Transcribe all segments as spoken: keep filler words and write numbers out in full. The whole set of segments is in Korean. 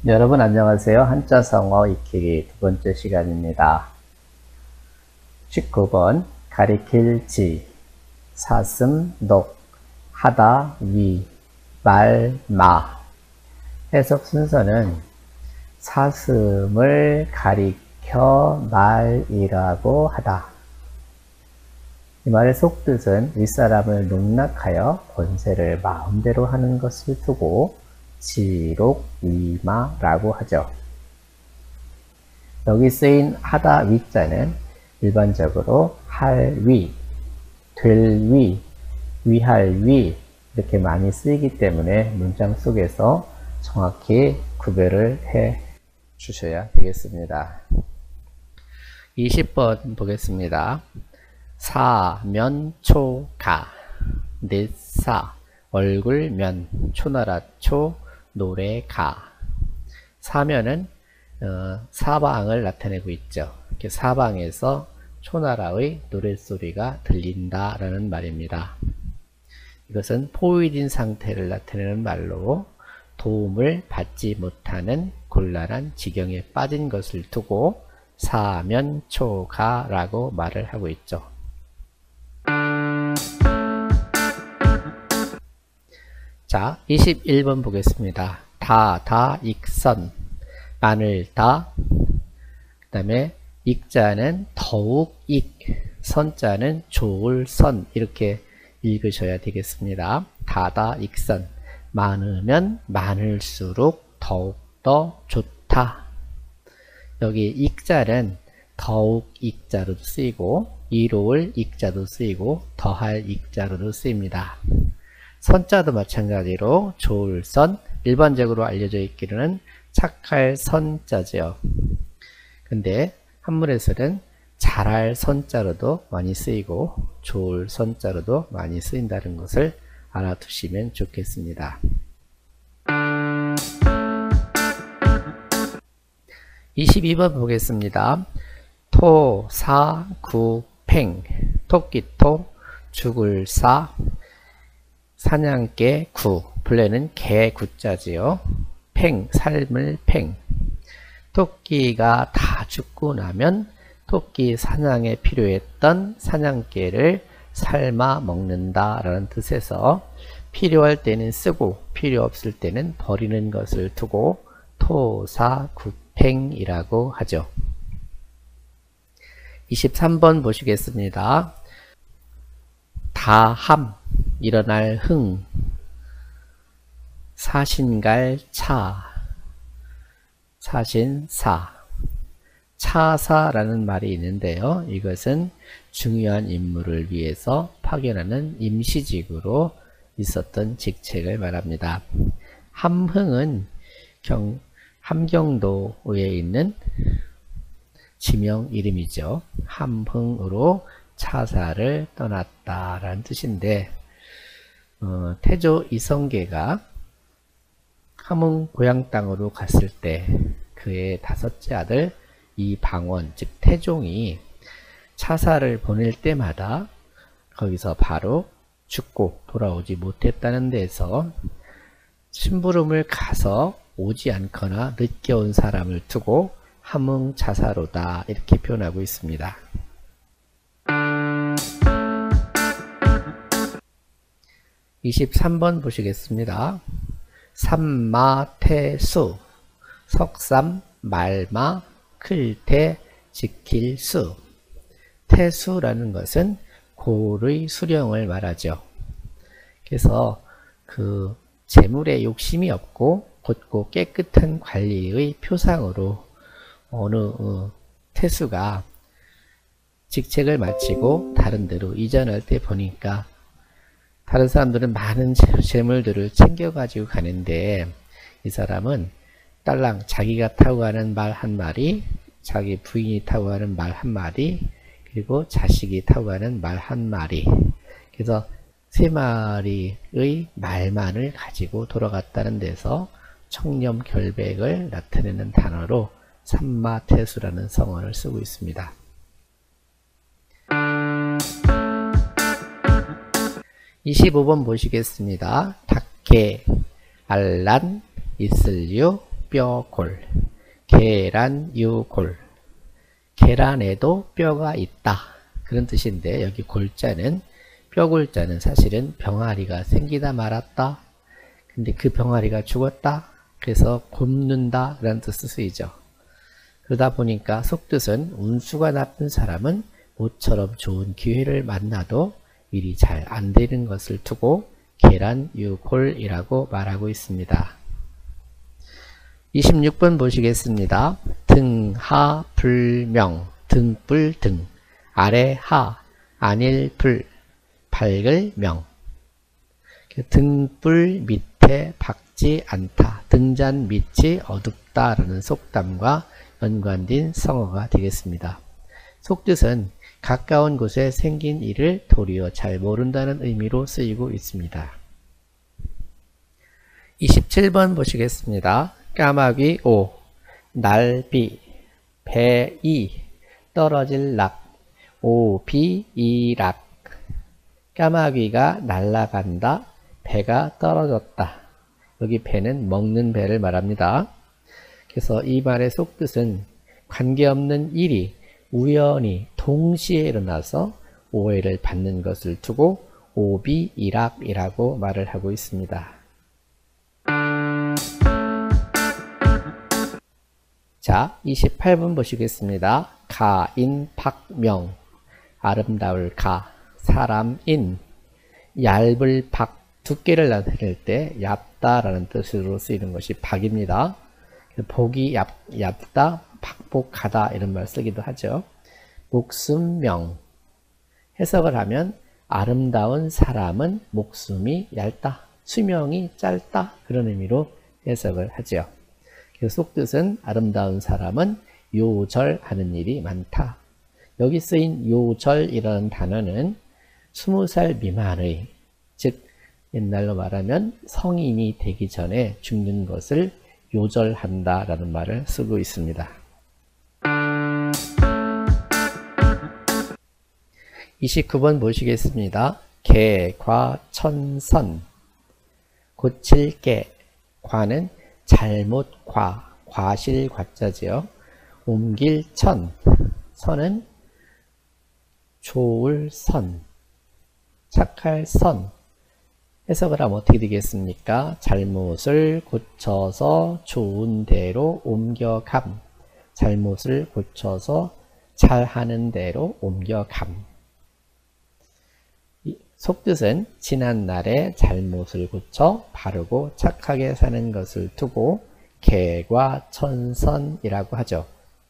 여러분 안녕하세요. 한자성어 익히기 두 번째 시간입니다. 십구 번 가리킬 지, 사슴, 녹, 하다, 위, 말, 마. 해석 순서는 사슴을 가리켜 말이라고 하다. 이 말의 속뜻은 윗사람을 농락하여 권세를 마음대로 하는 것을 두고 지록 위마라고 하죠. 여기 쓰인 하다 위자는 일반적으로 할 위, 될 위, 위할 위 이렇게 많이 쓰이기 때문에 문장 속에서 정확히 구별을 해 주셔야 되겠습니다. 이십 번 보겠습니다. 사, 면, 초, 가. 넷사, 얼굴, 면, 초나라, 초, 노래, 가. 사면은 어, 사방을 나타내고 있죠. 이렇게 사방에서 초나라의 노랫소리가 들린다라는 말입니다. 이것은 포위된 상태를 나타내는 말로 도움을 받지 못하는 곤란한 지경에 빠진 것을 두고 사면초가라고 말을 하고 있죠. 자, 이십일 번 보겠습니다. 다, 다, 익선, 마늘, 다. 그 다음에 익자는 더욱 익, 선자는 좋을 선 이렇게 읽으셔야 되겠습니다. 다다, 익선, 많으면 많을수록 더욱더 좋다. 여기 익자는 더욱 익자로도 쓰이고 이로울 익자도 쓰이고 더할 익자로도 쓰입니다. 선자도 마찬가지로 좋을 선, 일반적으로 알려져 있기로는 착할 선자죠. 근데 한문에서는 잘할 선자로도 많이 쓰이고 좋을 선자로도 많이 쓰인다는 것을 알아두시면 좋겠습니다. 이십이 번 보겠습니다. 토, 사, 구, 팽. 토끼토, 죽을 사, 사냥개 구, 본래는 개 구자지요. 팽, 삶을 팽. 토끼가 다 죽고 나면 토끼 사냥에 필요했던 사냥개를 삶아 먹는다 라는 뜻에서 필요할 때는 쓰고 필요 없을 때는 버리는 것을 두고 토사구팽이라고 하죠. 이십삼 번 보시겠습니다. 다함, 일어날 흥, 사신갈 차, 사신사, 차사라는 말이 있는데요. 이것은 중요한 임무를 위해서 파견하는 임시직으로 있었던 직책을 말합니다. 함흥은 경, 함경도에 있는 지명 이름이죠. 함흥으로 차사를 떠났다라는 뜻인데 어, 태조 이성계가 함흥 고향 땅으로 갔을 때 그의 다섯째 아들 이방원 즉 태종이 차사를 보낼 때마다 거기서 바로 죽고 돌아오지 못했다는 데서 심부름을 가서 오지 않거나 늦게 온 사람을 두고 함흥차사로다 이렇게 표현하고 있습니다. 이십삼 번 보시겠습니다. 삼마태수, 석삼, 말마, 클태, 지킬수. 태수라는 것은 골의 수령을 말하죠. 그래서 그 재물에 욕심이 없고 곧고 깨끗한 관리의 표상으로 어느 어, 태수가 직책을 마치고 다른 데로 이전할 때 보니까 다른 사람들은 많은 재물들을 챙겨가지고 가는데 이 사람은 딸랑 자기가 타고 가는 말 한 마리, 자기 부인이 타고 가는 말 한 마리, 그리고 자식이 타고 가는 말 한 마리. 그래서 세 마리의 말만을 가지고 돌아갔다는 데서 청렴결백을 나타내는 단어로 삼마태수라는 성어를 쓰고 있습니다. 이십오 번 보시겠습니다. 닭개, 알란, 이슬류, 뼈골, 계란, 유, 골. 계란에도 뼈가 있다. 그런 뜻인데 여기 골자는 뼈골자는 사실은 병아리가 생기다 말았다. 근데 그 병아리가 죽었다. 그래서 곪는다 라는 뜻을 쓰이죠. 그러다 보니까 속뜻은 운수가 나쁜 사람은 모처럼 좋은 기회를 만나도 일이 잘 안 되는 것을 두고 계란, 유, 골이라고 말하고 있습니다. 이십육 번 보시겠습니다. 등, 하, 불명, 등불, 등, 아래, 하, 안일, 불, 밝을, 명. 등불 밑에 밝지 않다. 등잔 밑이 어둡다 라는 속담과 연관된 성어가 되겠습니다. 속뜻은 가까운 곳에 생긴 일을 도리어 잘 모른다는 의미로 쓰이고 있습니다. 이십칠 번 보시겠습니다. 까마귀 오, 날비, 배이, 떨어질 락, 오비, 이락. 까마귀가 날아간다, 배가 떨어졌다. 여기 배는 먹는 배를 말합니다. 그래서 이 말의 속뜻은 관계없는 일이 우연히 동시에 일어나서 오해를 받는 것을 두고 오비일학이라고 말을 하고 있습니다. 자, 이십팔 번 보시겠습니다. 가인박명, 아름다울 가, 사람인, 얇을 박, 두께를 나타낼 때 얇다라는 뜻으로 쓰이는 것이 박입니다. 복이 얇, 얇다, 박복하다 이런 말 쓰기도 하죠. 목숨명, 해석을 하면 아름다운 사람은 목숨이 얇다, 수명이 짧다 그런 의미로 해석을 하죠. 그래서 속뜻은 아름다운 사람은 요절하는 일이 많다. 여기 쓰인 요절이라는 단어는 스무 살 미만의, 즉 옛날로 말하면 성인이 되기 전에 죽는 것을 요절한다 라는 말을 쓰고 있습니다. 이십구 번 보시겠습니다. 개, 과, 천선, 고칠 개, 과는 잘못 과, 과실 과자지요. 옮길 천, 선은 좋을 선, 착할 선. 해석을 하면 어떻게 되겠습니까? 잘못을 고쳐서 좋은 대로 옮겨감, 잘못을 고쳐서 잘하는 대로 옮겨감. 속뜻은 지난날에 잘못을 고쳐 바르고 착하게 사는 것을 두고 개과 천선이라고 하죠.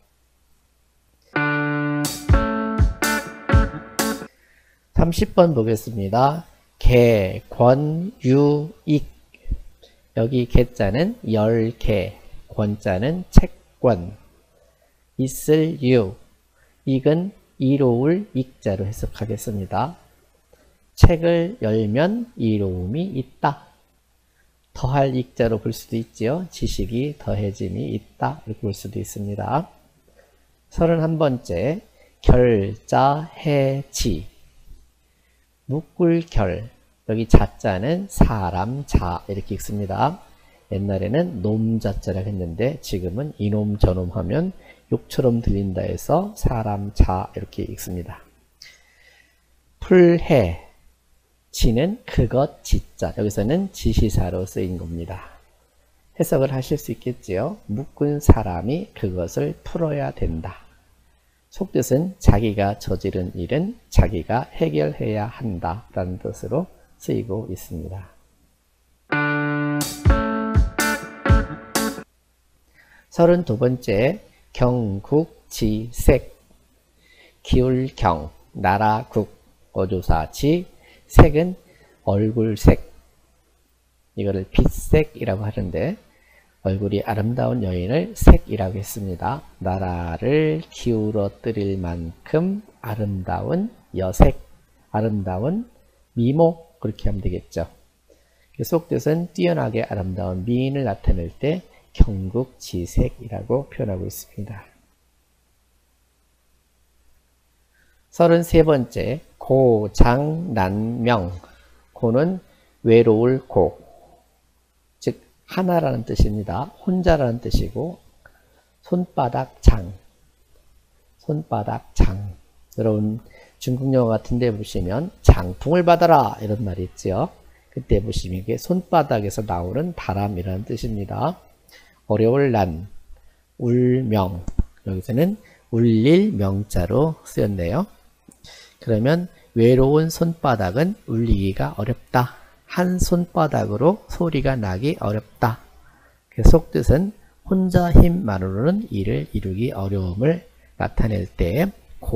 삼십 번 보겠습니다. 개, 권, 유, 익. 여기 개자는 열개, 권자는 채권, 있을 유, 익은 이로울 익자로 해석하겠습니다. 책을 열면 이로움이 있다. 더할 익자로 볼 수도 있지요. 지식이 더해짐이 있다. 이렇게 볼 수도 있습니다. 서른한 번째, 결자, 해지. 묵꿀결, 여기 자자는 사람, 자 이렇게 읽습니다. 옛날에는 놈자자라고 했는데 지금은 이놈 저놈 하면 욕처럼 들린다 해서 사람, 자 이렇게 읽습니다. 풀해, 지는 그것, 지자. 여기서는 지시사로 쓰인 겁니다. 해석을 하실 수 있겠지요. 묶은 사람이 그것을 풀어야 된다. 속뜻은 자기가 저지른 일은 자기가 해결해야 한다 라는 뜻으로 쓰이고 있습니다. 서른두 번째, 경국지색. 기울경, 나라국, 어조사지, 색은 얼굴색. 이거를 빛색이라고 하는데 얼굴이 아름다운 여인을 색이라고 했습니다. 나라를 기울어뜨릴 만큼 아름다운 여색, 아름다운 미모 그렇게 하면 되겠죠. 속뜻은 뛰어나게 아름다운 미인을 나타낼 때 경국지색이라고 표현하고 있습니다. 서른세 번째, 고장난명. 고는 외로울 고, 즉 하나라는 뜻입니다. 혼자라는 뜻이고 손바닥 장, 손바닥 장. 여러분 중국 영화 같은 데 보시면 장풍을 받아라 이런 말이 있죠. 그때 보시면 이게 손바닥에서 나오는 바람이라는 뜻입니다. 어려울 난, 울명. 여기서는 울릴 명자로 쓰였네요. 그러면 외로운 손바닥은 울리기가 어렵다. 한 손바닥으로 소리가 나기 어렵다. 그 속뜻은 혼자 힘만으로는 일을 이루기 어려움을 나타낼 때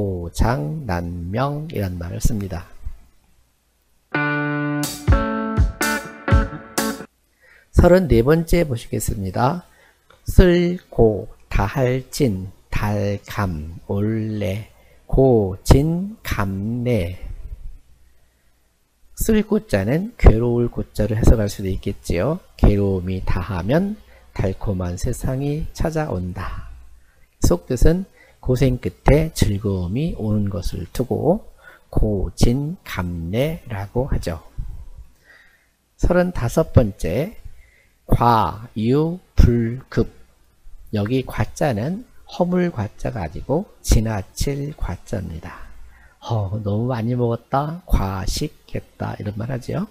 고장난명이란 말을 씁니다. 서른네 번째 보시겠습니다. 쓸고, 다할진, 달감, 올래, 고진, 감내. 쓸고자는 괴로울 고자로 해석할 수도 있겠지요. 괴로움이 다하면 달콤한 세상이 찾아온다. 속뜻은 고생 끝에 즐거움이 오는 것을 두고 고진감래라고 하죠. 서른다섯 번째 과, 유, 불, 급. 여기 과자는 허물 과자가 아니고 지나칠 과자입니다. 어, 너무 많이 먹었다, 과식했다 이런 말 하죠.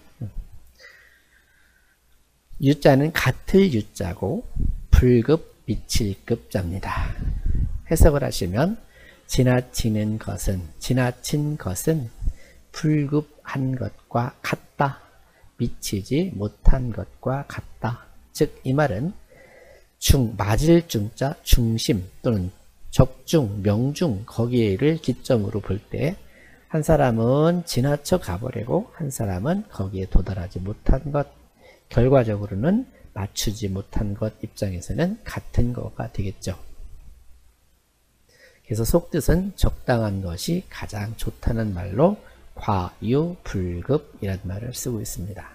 유자는 같을 유자고 불급, 미칠 급자입니다. 해석을 하시면 지나치는 것은, 지나친 것은 불급한 것과 같다. 미치지 못한 것과 같다. 즉 이 말은 중, 맞을 중자 중심 또는 적중, 명중 거기에를 기점으로 볼 때 한 사람은 지나쳐 가버리고 한 사람은 거기에 도달하지 못한 것, 결과적으로는 맞추지 못한 것 입장에서는 같은 거가 되겠죠. 그래서 속뜻은 적당한 것이 가장 좋다는 말로 과유, 불급이라는 말을 쓰고 있습니다.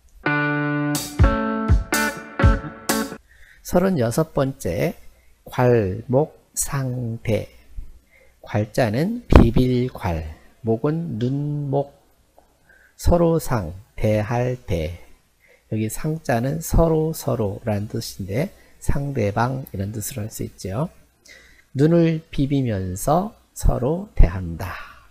서른여섯 번째 괄목, 상대. 괄자는 비빌괄, 목은 눈목, 서로상, 대할 대. 여기 상자는 서로 서로라는 뜻인데 상대방 이런 뜻으로 할 수 있죠. 눈을 비비면서 서로 대한다.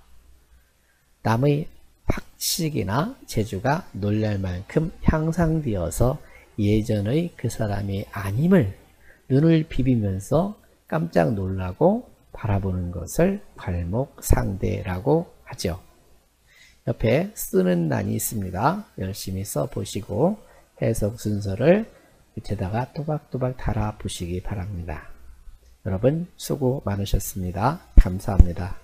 남의 학식이나 재주가 놀랄 만큼 향상되어서 예전의 그 사람이 아님을 눈을 비비면서 깜짝 놀라고 바라보는 것을 괄목상대라고 하죠. 옆에 쓰는 난이 있습니다. 열심히 써보시고 해석 순서를 밑에다가 또박또박 달아 보시기 바랍니다. 여러분 수고 많으셨습니다. 감사합니다.